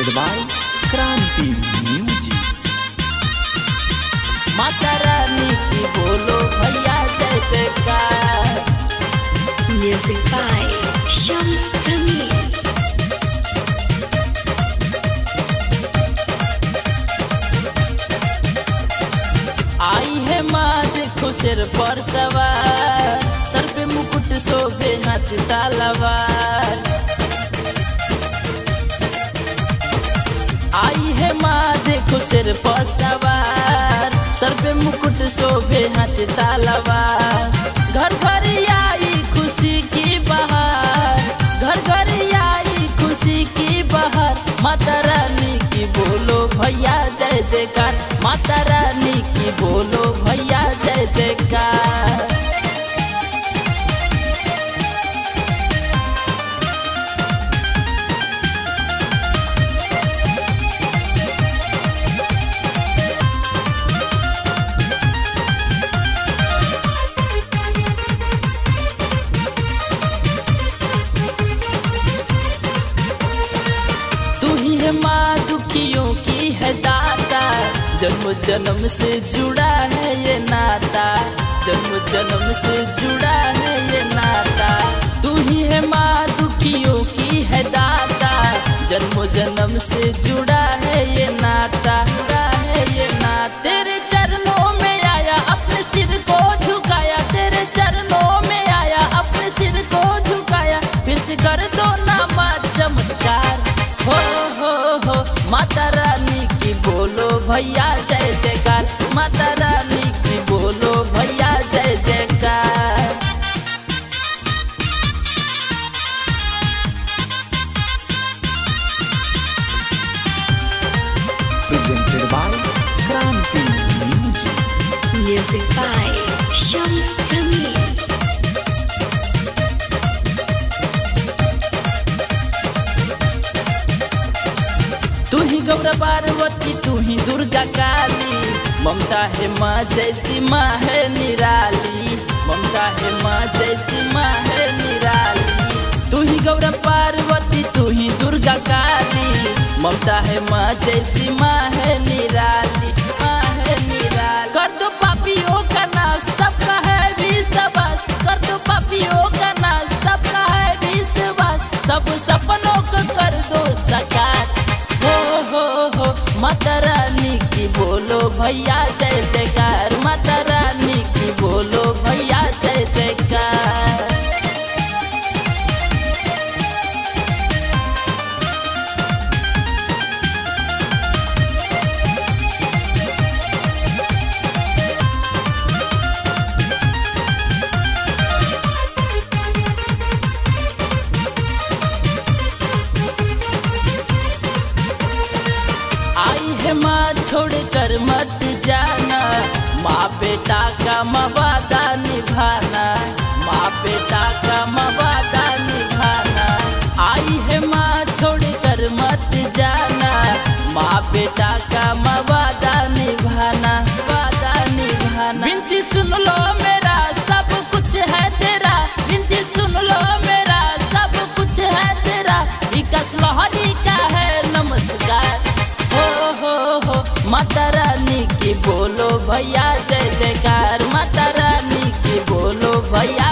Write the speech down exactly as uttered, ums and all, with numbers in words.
presented by Kranti Music। Mata Rani की बोलो भैया जय जयकार। Music by Shams Jamil। आई है माँ देखो सिर पर सवार, सर पे मुकुट शोभे हाथ तलवार। आई है माँ देखो सिर पर सवार, सर पे मुकुट शोभे हाथ तलवार। घर घर आई खुशी की बहार, घर घर आई खुशी की बहार। माता रानी की बोलो भैया जय जयकार, माता रानी की बोलो भैया जय जयकार। माँ दुखियों की है दाता, जन्म जन्म से जुड़ा है ये नाता, जन्म जन्म से जुड़ा है ये नाता। तू ही है माँ दुखियों की है दाता, जन्म जन्म से जुड़ा है ये नाता, जुड़ा है ये नाता। तेरे चरणों में आया अपने सिर को झुकाया, तेरे चरणों में आया अपने सिर को झुकाया। फिर से कर दो ना माँ चमत्कार, हो हो हो। माता रानी की बोलो भैया जय जयकार, माता रानी की बोलो भैया जय जयकार। Presented by Kranti Music। Music by Shams Jamil। तू ही गौरा पार्वती, तू ही दुर्गा काली, ममता है माँ जैसी माँ है निराली, ममता है माँ जैसी माँ है निराली। तू ही गौरा पार्वती, तू ही दुर्गा काली, ममता है माँ जैसी माँ है निराली, माँ है निराली। कर दो पापियों का नाश, सबका है विश्वास, कर दो पापियों का नाश, सबका है विश्वास। सब सपनों को कर दो साकार, हो हो हो। माता रानी की बोलो भैया जय जयकार, माता रानी की बोलो भैया जय जयकार। आई है माँ छोड़ कर मत जाना, माँ बेटा का वादा निभाना, माँ बेटा का वादा निभाना। आई है माँ छोड़ कर मत जाना, माँ बेटा का वादा निभाना, वादा निभाना। विनती सुन लो मेरा सब कुछ है तेरा, विनती सुन लो मेरा सब कुछ है तेरा। विकास लहरी का है नमस्कार, हो हो हो। माता रानी की बोलो भैया जय जयकार, माता रानी की बोलो भैया